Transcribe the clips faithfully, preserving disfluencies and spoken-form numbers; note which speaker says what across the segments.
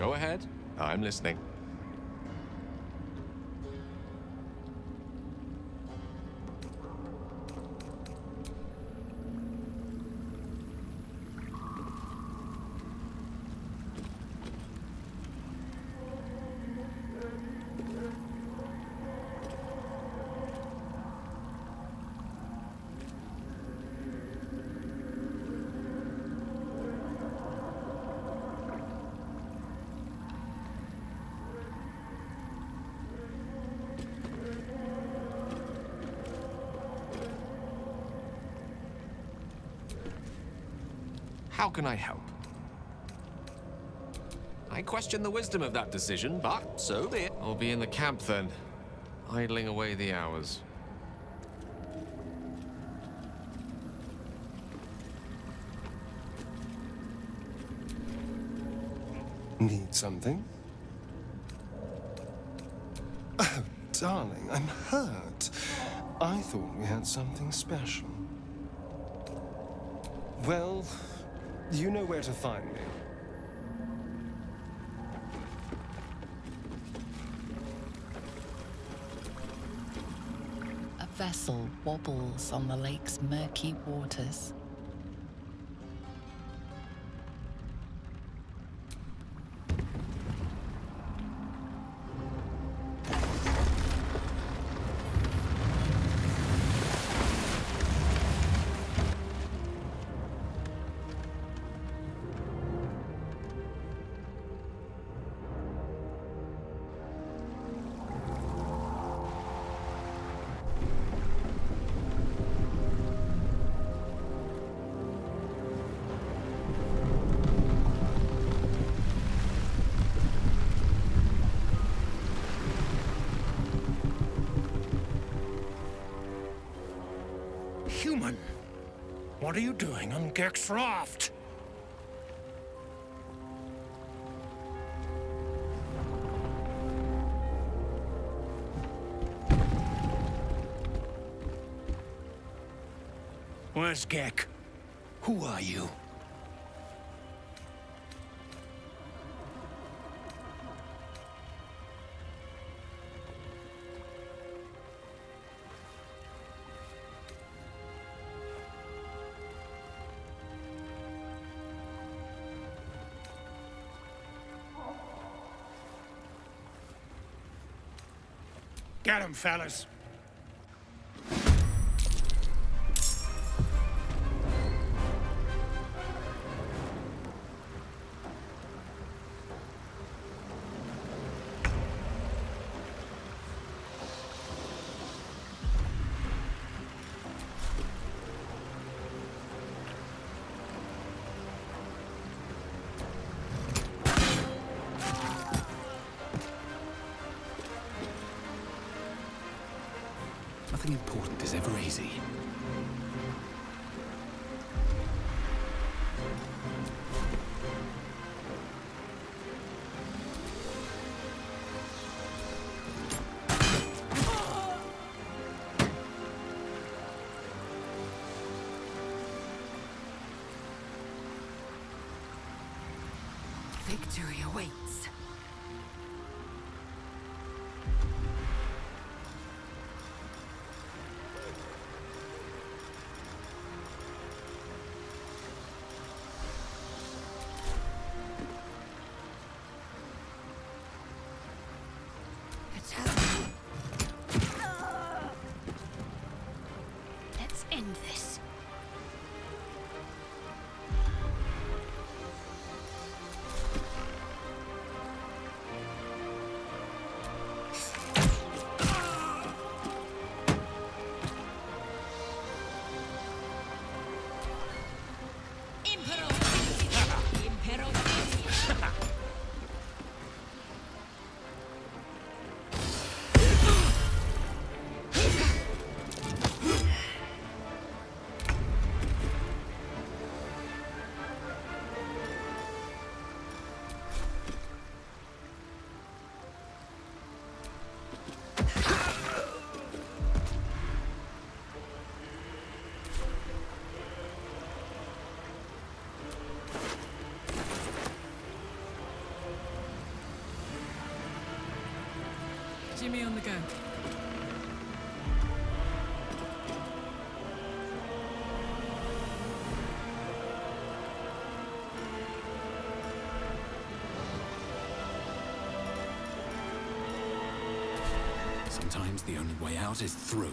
Speaker 1: Go ahead. I'm listening. How can I help? I question the wisdom of that decision, but so be it. I'll be in the camp then, idling away the hours.
Speaker 2: Need something? Oh, darling, I'm hurt. I thought we had something special. Well, you know where to find me.
Speaker 3: A vessel wobbles on the lake's murky waters.
Speaker 4: Human, what are you doing on Gek's raft? Where's Gek? Who are you? Get him, fellas.
Speaker 5: Nothing important is ever easy.
Speaker 6: Victory awaits. Let's end this.
Speaker 7: Jimmy on the go.
Speaker 5: Sometimes the only way out is through.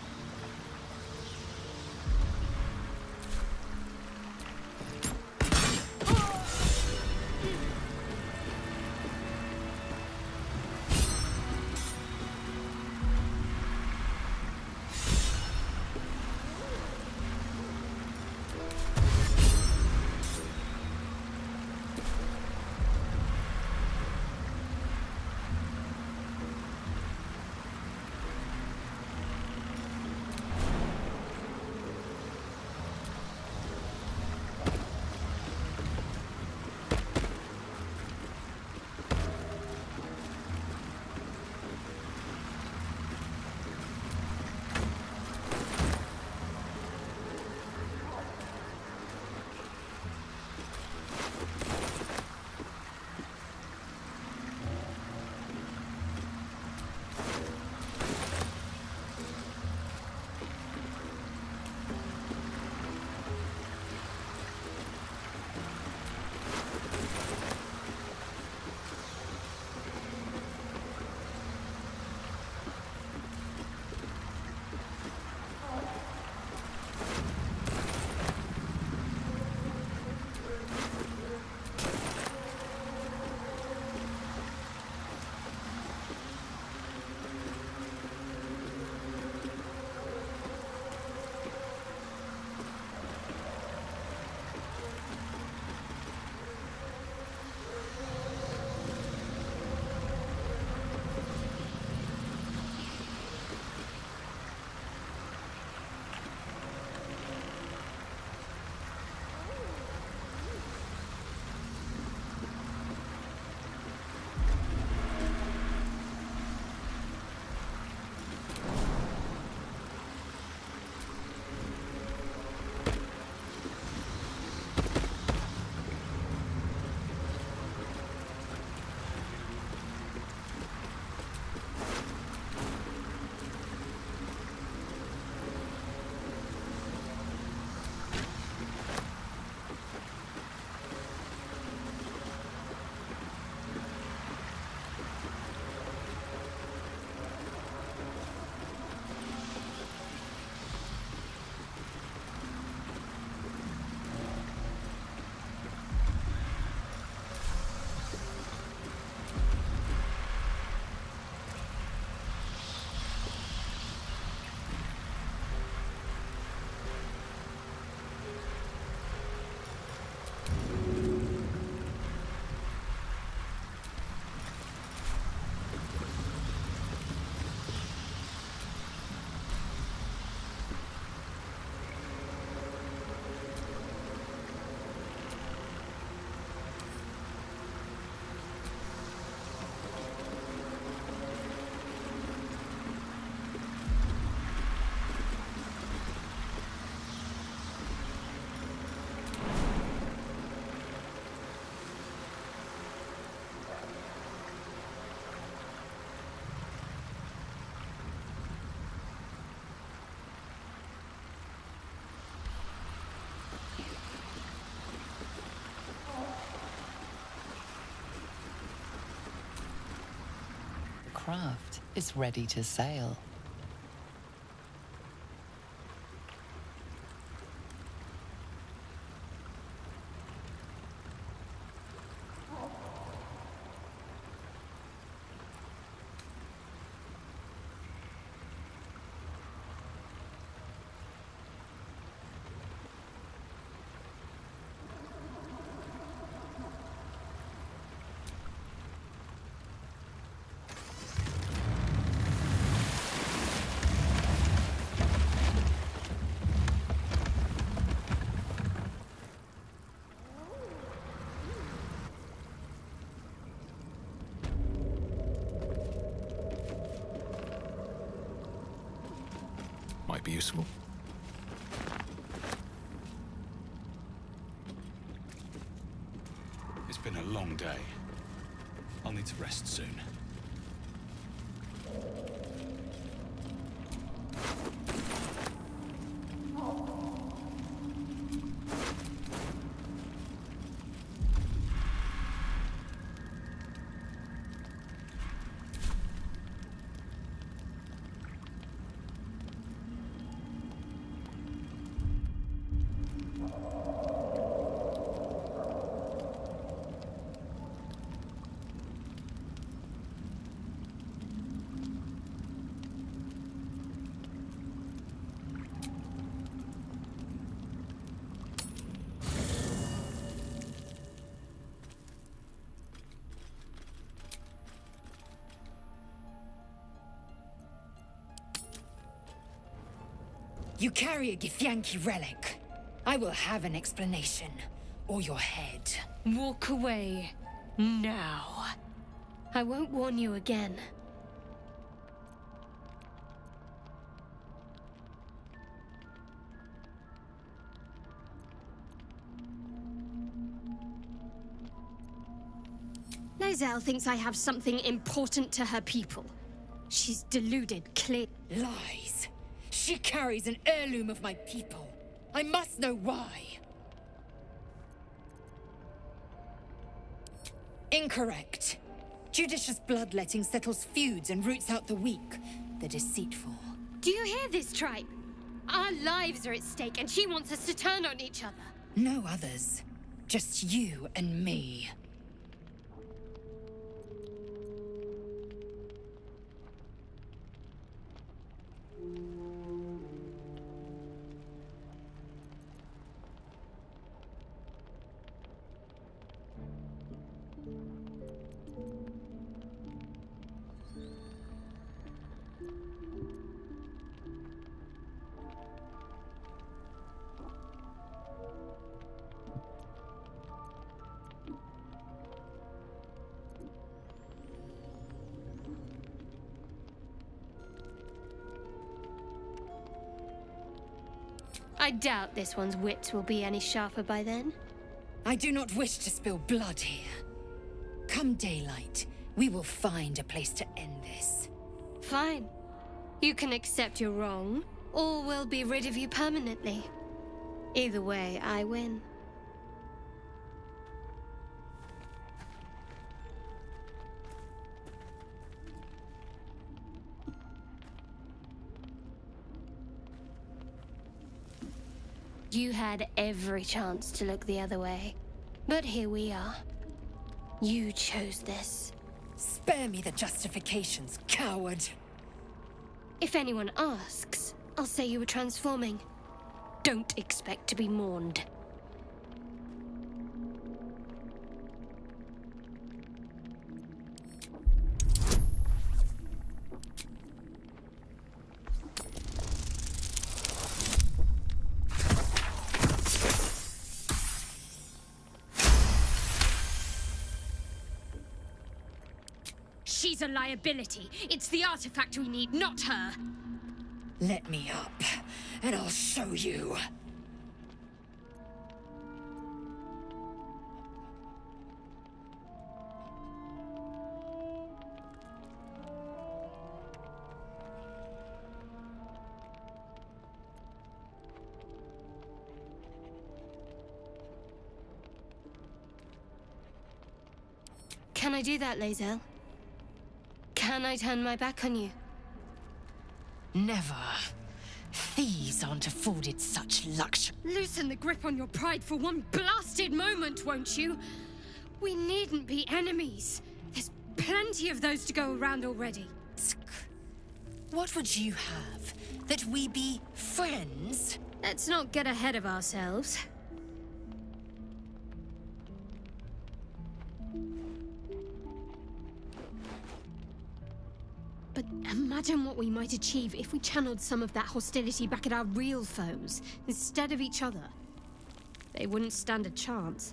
Speaker 3: Craft is ready to sail.
Speaker 5: Might be useful. It's been a long day. I'll need to rest soon.
Speaker 7: You carry a Githyanki relic. I will have an explanation. Or your head.
Speaker 6: Walk away. Now. I won't warn you again. Lae'zel thinks I have something important to her people. She's deluded, clear.
Speaker 7: Lies. She carries an heirloom of my people. I must know why. Incorrect. Judicious bloodletting settles feuds and roots out the weak, the deceitful.
Speaker 6: Do you hear this, tribe? Our lives are at stake, and she wants us to turn on each other.
Speaker 7: No others. Just you and me.
Speaker 6: I doubt this one's wits will be any sharper by then.
Speaker 7: I do not wish to spill blood here. Come daylight, we will find a place to end this.
Speaker 6: Fine. You can accept you're wrong, or we'll be rid of you permanently. Either way, I win. You had every chance to look the other way. But here we are. You chose this.
Speaker 7: Spare me the justifications, coward.
Speaker 6: If anyone asks, I'll say you were transforming. Don't expect to be mourned. She's a liability. It's the artifact we need, not her.
Speaker 7: Let me up, and I'll show you.
Speaker 6: Can I do that, Lae'zel? Can I turn my back on you?
Speaker 7: Never. Thieves aren't afforded such luxury.
Speaker 6: Loosen the grip on your pride for one blasted moment, won't you? We needn't be enemies. There's plenty of those to go around already.
Speaker 7: What would you have? That we be friends?
Speaker 6: Let's not get ahead of ourselves. But imagine what we might achieve if we channeled some of that hostility back at our real foes, instead of each other. They wouldn't stand a chance.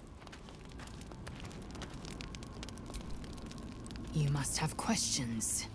Speaker 7: You must have questions.